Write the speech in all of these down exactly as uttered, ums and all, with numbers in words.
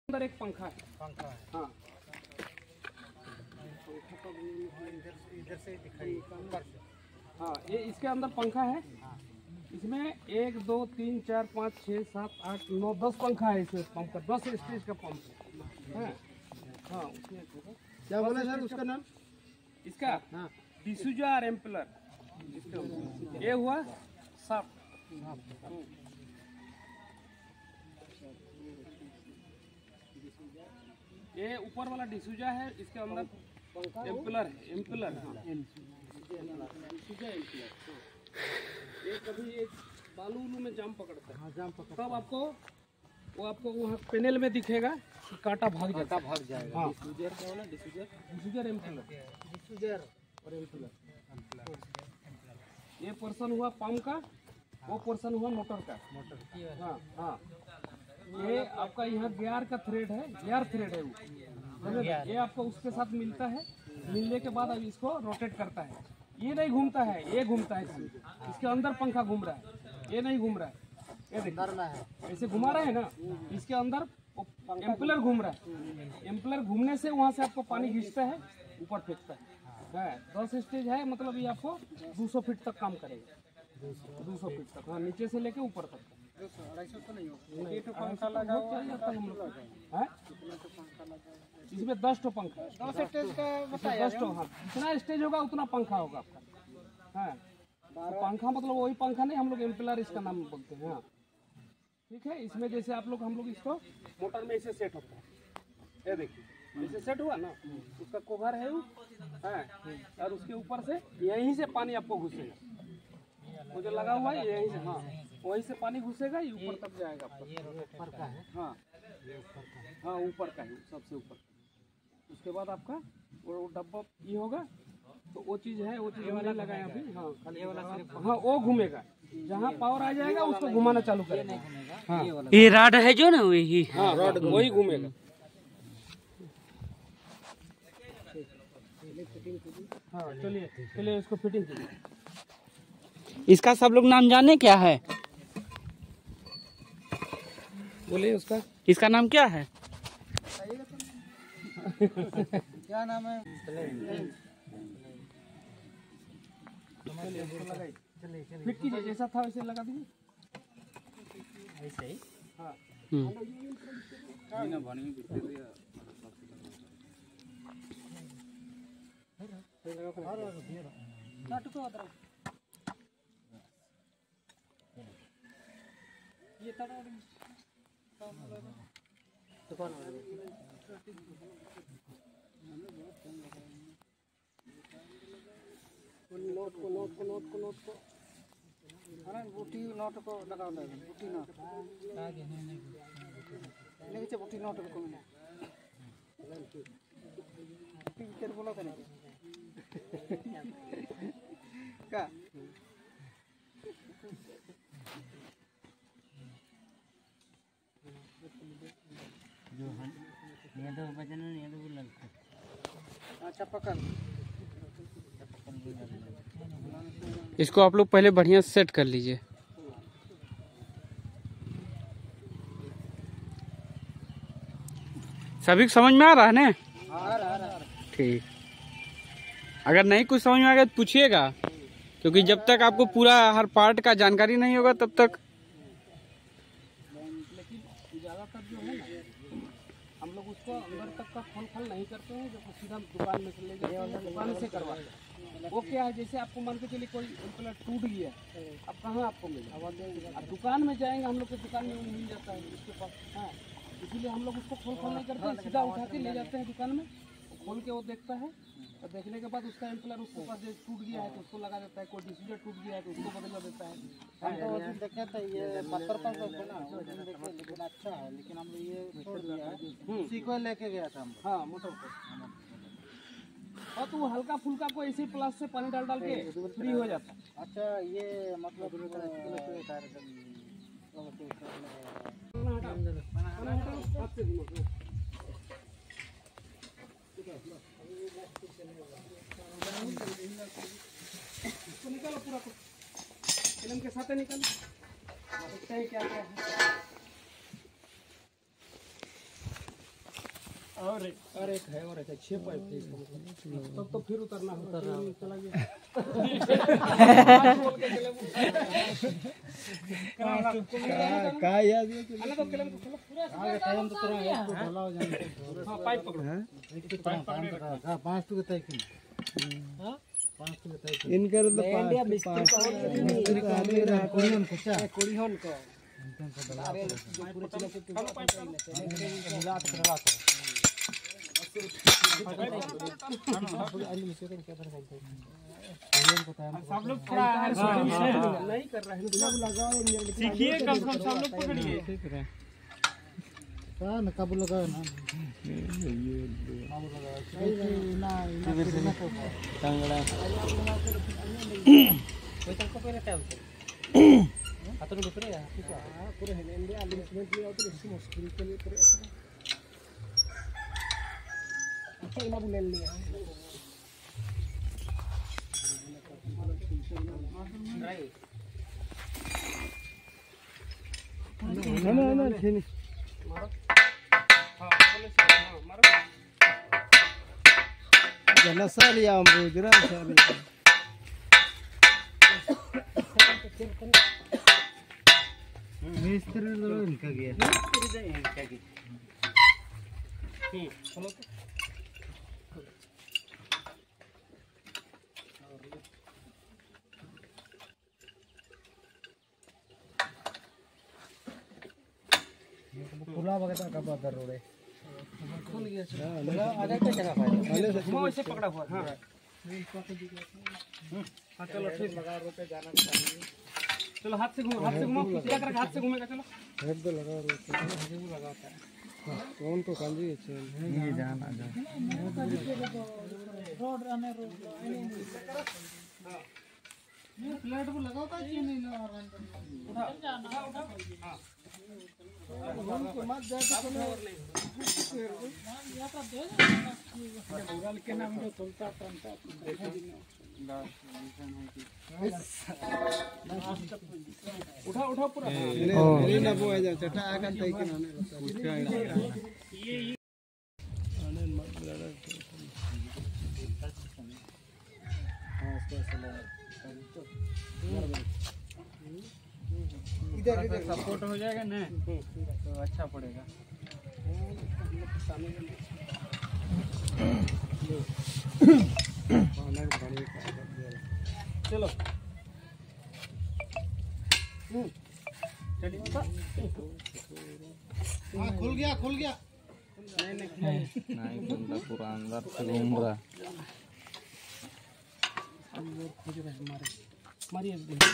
अंदर एक पंखा है। पंखा है। हाँ, इधर से दिखाई ऊपर से। हाँ, ये इसके अंदर पंखा है। इसमें एक दो तीन चार पाँच छः सात आठ नौ दस पंखा है। इसमें पंप का दस स्टेज का पंप है। हाँ, उसमें क्या बोला सर उसका नाम? इसका हाँ, डिसूजा एम्पलर। ये हुआ साफ। ये ऊपर वाला डिसूजा है, इसके अंदर एम्पलर है। एम्पलर हाँ, डिसूजा एम्पलर। ये कभी एक बालू उलू में जाम पकड़ता है। हाँ जाम पकड़। तब आपको वो आपको वहाँ पैनल में दिखेगा कि कांटा भाग जाता है। भाग जाएगा। हाँ, डिसूजर क्या बोला? डिसूजर डिसूजर एम्पलर। डिसूजर और एम्पलर ये पोर्शन हुआ पंप का, वो पोर्शन हुआ मोटर का। मोटर। हाँ हाँ, ये आपका यहाँ गियर का थ्रेड है। गियर थ्रेड है वो। ये आपको उसके साथ मिलता है। मिलने के बाद अब इसको रोटेट करता है। ये नहीं घूमता है, ये घूमता है। इसमें इसके अंदर पंखा घूम रहा है, ये नहीं घूम रहा है। ये देखिए ऐसे घुमा रहे हैं ना, इसके अंदर एम्पलर घूम रहा है। एम्पलर घूमने से वहाँ से आपको पानी खींचता है, ऊपर फेंकता है। है दस स्टेज है, मतलब ये आपको दो सौ फीट तक काम करेगा। दो सौ फीट तक, हाँ, नीचे से लेके ऊपर तक। अढ़ाई सौ तो नहीं होगा। नहीं, पंखा लगा हुआ है हम लोग है। इसमें दस टो पंखा। दस स्टेज का बताया। दस टो, हाँ, जितना स्टेज होगा उतना पंखा होगा आपका। हाँ, तो पंखा मतलब वही पंखा नहीं, हम लोग एम्पलर इसका नाम बोलते हैं। हाँ, ठीक है। इसमें जैसे आप लोग हम लोग इसको मोटर में ऐसे सेट होता है। ये देखिए जैसे सेट हुआ ना, उसका कवर है वो। हाँ, और उसके ऊपर से यहीं से पानी आपको घुसेगा। वो जो लगा हुआ है यहीं से, हाँ, वहीं से पानी घुसेगा, ये ऊपर तक जाएगा आपका। ऊपर का है। हाँ हाँ, ऊपर का है, सबसे ऊपर। उसके बाद आपका वो डब्बा ये होगा, तो वो चीज़ है, वो चीज़ मैंने लगाया अभी। हाँ, खाली वाला, हाँ, वो घूमेगा। जहाँ पावर आ जाएगा उसको घुमाना चालू करेगा। हाँ, ये राड है जो ना वही। हाँ, रॉड वही घूमेगा। हाँ, चलिए चलिए इसको फिटिंग कीजिए। इसका सब लोग नाम जाने क्या है? बोलिए उसका। इसका नाम क्या है? क्या नाम है? चलिए इसको लगाइए। फिट कीजिए, जैसा था वैसे लगा दीजिए। ऐसे ही। हाँ, ये नोट को नोट को नोट को नोट को अरे बूटी नोट को लगा दे। बूटी नोट नहीं से बूटी नोट को मिला। टीचर बोला था नहीं क्या? जो हम ये तो बचन ये तो बोल। अच्छा पकड़। इसको आप लोग पहले बढ़िया से सेट कर लीजिए। सभी को समझ में आ रहा है ना? ठीक। अगर नहीं कुछ समझ में आ गया तो पूछिएगा, क्योंकि जब तक आपको पूरा हर पार्ट का जानकारी नहीं होगा तब तक। लेकिन ज़्यादातर जो है ना, हम लोग उसको अंदर तक का खोल खोल नहीं करते हैं। जो सीधा दुकान में चले जाते हैं, दुकान से करवाते हैं। वो क्या है, जैसे आपको मान के चलिए कोई एम्पलर टूट गया, अब कहाँ आपको मिलेगा? अब दुकान में जाएंगे, हम लोग के दुकान में वो मिल जाता है उसके पास। हाँ, इसीलिए हम लोग उसको खोल खोल नहीं करते हैं, सीधा उठा के ले जाते हैं दुकान में। खोल के वो देखता है, और देखने के बाद उसका एम्पलर उसके पास जो टूट गया है तो उसको लगा देता है। कोई डिसूजर टूट गया है तो उसको बदला देता है। हम तो वो दिन देखे थे ये पत्थर पर ना वो दिन देखे, लेकिन अच्छा है। लेकिन हम लोग ये छोड़ दिया है, उसी को लेके गया था हम। हाँ, मोटर को। और तो वो हल्का फुल्का को ऐसे प्लास से पानी डाल डाल के फ्री हो जाता है। अच्छा ये मतलब निकालो पूरा फिल्म के साथ निकालो, देखते हैं क्या क्या है। और और एक है और एक है छह पाइप थे इसका मतलब तब तो फिर उतरना होता चला गया का याद है अलग तो कलम तो पूरा आगे टाइम तो तेरा एक तो ढला हो जाए। हां पाइप पकड़ो एक तो पाइप हां पांच तो तय की हां पांच तो तय की इनकर तो इंडिया मिस्त्री को मिस्त्री को आदमी रहा कोरियन को चा कोरियन को अरे पूरे चिला से तू मिला के रहा सब लोग थोड़ा नहीं कर रहे हैं सीखिए कम से कम सब लोग पकड़िए हां ना काबू लगाओ ना ना ना कांगड़ा कोई तक को पहले टाइम हाथ में दूसरे पूरे है इंडिया अलिमेंट लिया तो इसकी मुश्किल के लिए करे अच्छा इना बुले लिया ना ना ना ठीक मारो हां बोले से हां मारो जला साली हम गुजरा साली मिस्त्री लोग इनका गया मिस्त्री दे इनका गया हम्म चलो तो पुला वगैरह का बात रोड़े खुल गया हां आगे क्या जगह पाए पहले से घुमाओ इसे पकड़ा हुआ हां हां चलो ठीक लगा रोते जाना चाहिए चलो हाथ से घुमाओ हाथ से घुमाओ किसी का हाथ से घूमेगा चलो हेड तो लगा रोते हेड लगाता है कौन तो कांजी है ये जान आ जा रोड रहने रोड हां ये प्लेट को लगाओ का क्यों नहीं लगा उठा उठा उठा हां उनको मत जाके तो और नहीं या तो दे ना के नाम जो चलता तंता उठा उठा पूरा मेरी ना वो आ जा चटा आगन तई के नाने ये आने मत लड़ा हां इधर इधर सपोर्ट हो जाएगा ना तो अच्छा पड़ेगा। चलो हां खुल गया खुल गया नहीं नहीं नहीं बंदा पूरा अंदर से घूम रहा खोज रहे हमारे मारिए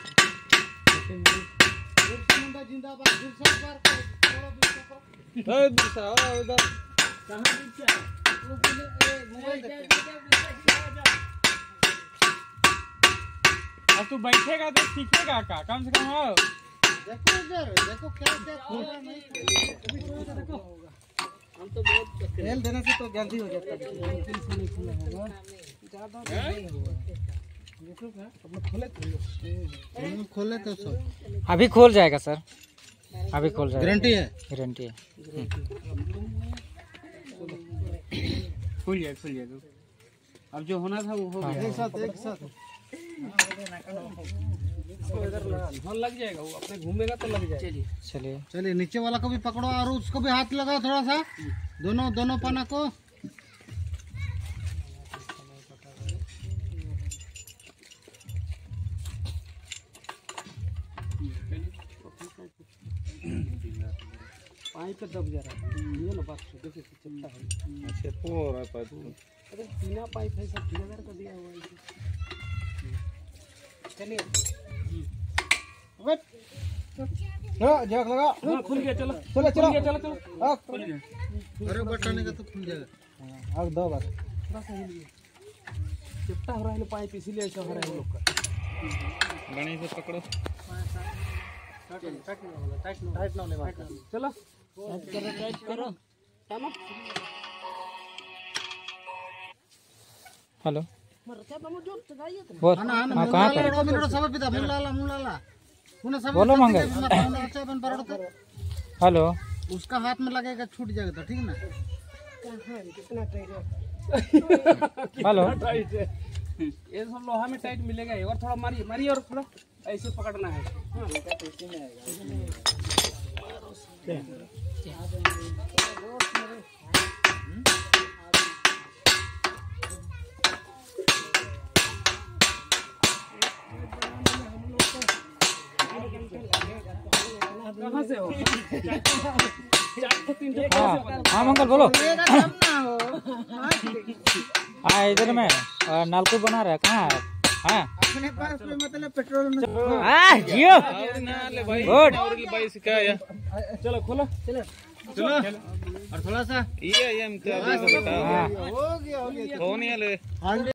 मुंडा जिंदाबाद दूसरा बार थोड़ा दूसरा ए दूसरा उधर कहां पीछे वो बोले मोबाइल अब तू बैठेगा तो सीखेगा का कम से कम आओ देखो इधर देखो क्या क्या खोला नहीं देखो हम तो बहुत तेल देने से तो जल्दी हो जाता है लेकिन से नहीं खुला होगा ज्यादा नहीं होगा देखो क्या अपने खोले खोले खोले तो सब अभी खोल जाएगा सर अभी खोल जाएगा गारंटी है गारंटी है खुल जाएगा खुल जाएगा अब जो होना था वो हो गया एक साथ एक साथ इधर लगा हाँ लग जाएगा वो अपने घूमेगा तो लग जाएगा चलिए चलिए चलिए नीचे वाला को भी पकड़ो और उसको भी हाथ लगाओ थोड़ा सा दोनों दोनों पाना को पाइप पे दब जा रहा है ये ना बात देखिए चलता है अच्छा पूरा पाइप अरे बिना पाइप है सब ठेकेदार का दिया हुआ है चलिए वेट हां जग लगा हाँ खुल गया चलो चलो चलो खुल गया चलो चलो हाँ खुल गया अरे बटने का तो खुल जाएगा अब दो बार थोड़ा सा हिल गया चिपटा हो रहा है पाइप इसीलिए ऐसा हो रहा है लोग का बने से पकड़ो टाइट ना ले चलो टाइट करो चलो हेलो बोल हां कहां पर मिनट सब पिता मुलाला मुलाला उन्हें सब बोलो मंगल अच्छा बन पर हेलो उसका हाथ में लगेगा छूट जाएगा तो ठीक ना कितना टाइट है। हेलो टाइट है ये सब लोहा में टाइट मिलेगा ये। और थोड़ा मारिए मारिए और थोड़ा ऐसे पकड़ना है। हाँ। कहाँ से हो? हाँ हाँ मंगल बोलो। हाँ इधर में नलकूप बना रहा है। कहाँ है? हाँ अपने पास में मतलब पेट्रोल में हाँ जियो गुड। चलो खोलो चलो चलो और थोड़ा सा ये ये हो गया हो गया फोन ये ले